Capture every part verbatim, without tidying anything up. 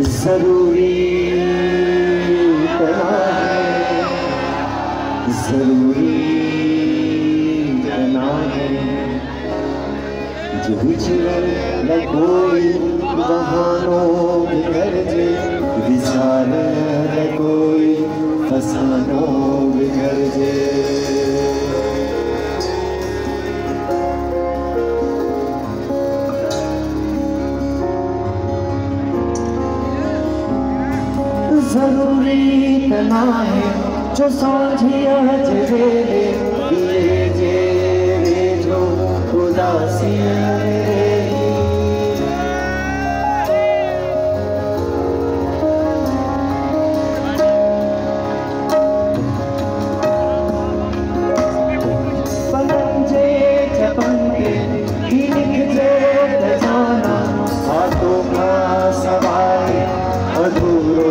जरूरी करना है, जरूरी करना है। जो बिछड़न न कोई बहानों बिखर जे, विचार न कोई फसानों बिखर जे। जरूरी करना है जो सांझिया जे दिए जे जो उदासी पंजे छपंगे ही लिख जे जाना, हाथों का सवाल अधूरो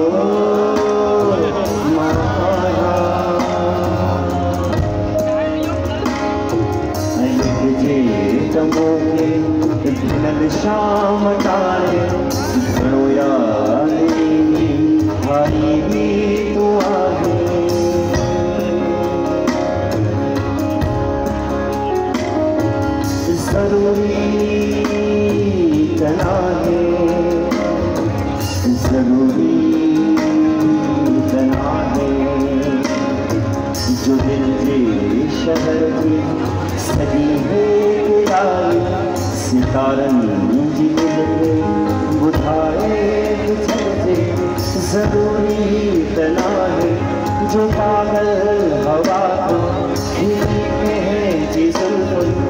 नल शाम तारे घणो याद भाई भी तू आहे। जरूरी करना है, जरूरी करना है। जो दिल के शहर की सदी है सितारन जी बुझाए चलते। जरूरी करना है जो पागल हवा को खींचे जी सुल्फुल